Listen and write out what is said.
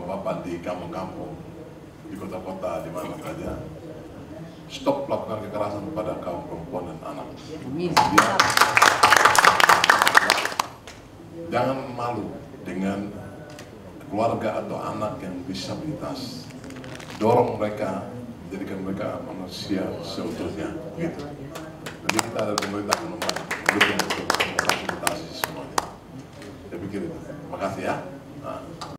bapak-bapak di kampung-kampung, di kota-kota, di mana saja, stop melakukan kekerasan kepada kaum perempuan dan anak. Jangan malu dengan keluarga atau anak yang disabilitas. Dorong mereka, jadikan mereka manusia seutuhnya. Gitu. Jadi kita ada pemerintah yang mendukung untuk memfasilitasi semuanya. Saya pikir itu. Terima kasih ya.